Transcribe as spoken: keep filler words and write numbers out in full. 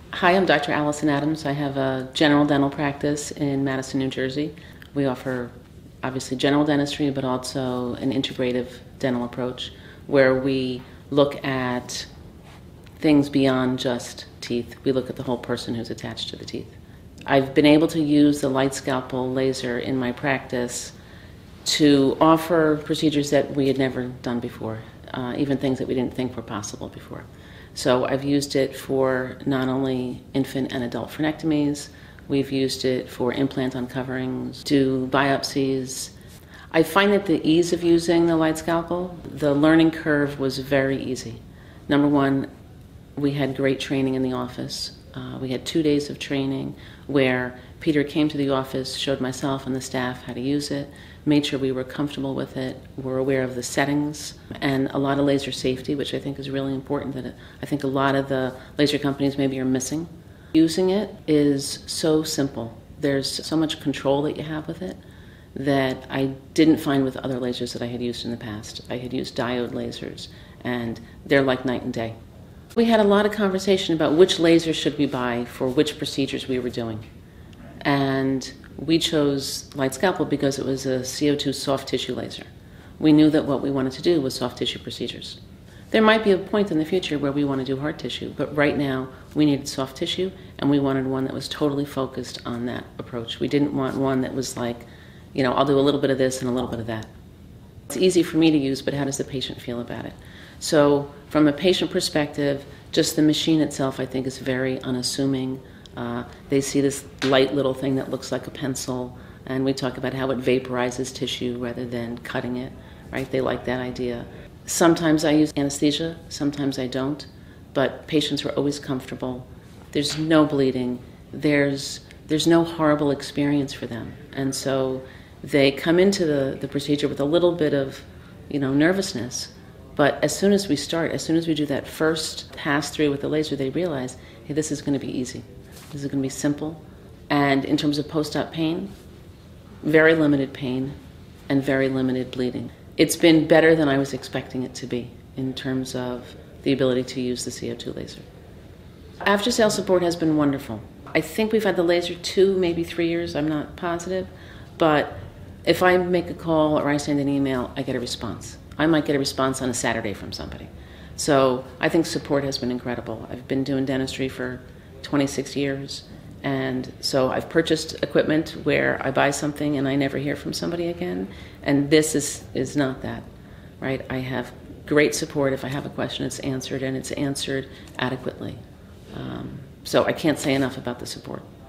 Hi, I'm Doctor Allison M. I have a general dental practice in Madison, New Jersey. We offer obviously general dentistry, but also an integrative dental approach where we look at things beyond just teeth. We look at the whole person who's attached to the teeth. I've been able to use the LightScalpel Laser in my practice to offer procedures that we had never done before, uh, even things that we didn't think were possible before. So I've used it for not only infant and adult frenectomies, we've used it for implant uncoverings, do biopsies. I find that the ease of using the LightScalpel, the learning curve was very easy. Number one, we had great training in the office. Uh, we had two days of training where Peter came to the office, showed myself and the staff how to use it, made sure we were comfortable with it, were aware of the settings, and a lot of laser safety, which I think is really important that it, I think a lot of the laser companies maybe are missing. Using it is so simple. There's so much control that you have with it that I didn't find with other lasers that I had used in the past. I had used diode lasers, and they're like night and day. We had a lot of conversation about which laser should we buy for which procedures we were doing. And we chose LightScalpel because it was a C O two soft tissue laser. We knew that what we wanted to do was soft tissue procedures. There might be a point in the future where we want to do hard tissue, but right now we needed soft tissue, and we wanted one that was totally focused on that approach. We didn't want one that was like, you know, I'll do a little bit of this and a little bit of that. It's easy for me to use, but how does the patient feel about it? So from a patient perspective, just the machine itself I think is very unassuming. Uh, they see this light little thing that looks like a pencil, and we talk about how it vaporizes tissue rather than cutting it, right? They like that idea. Sometimes I use anesthesia, sometimes I don't, but patients are always comfortable. There's no bleeding. There's, there's no horrible experience for them. And so they come into the, the procedure with a little bit of, you know, nervousness, but as soon as we start, as soon as we do that first pass through with the laser, they realize, hey, this is going to be easy. This is going to be simple. And in terms of post-op pain, very limited pain and very limited bleeding. It's been better than I was expecting it to be in terms of the ability to use the C O two laser. After-sale support has been wonderful. I think we've had the laser two, maybe three years, I'm not positive, but if I make a call or I send an email, I get a response. I might get a response on a Saturday from somebody. So I think support has been incredible. I've been doing dentistry for twenty-six years, and so I've purchased equipment where I buy something and I never hear from somebody again, and this is, is not that, right? I have great support. If I have a question, it's answered, and it's answered adequately. Um, so I can't say enough about the support.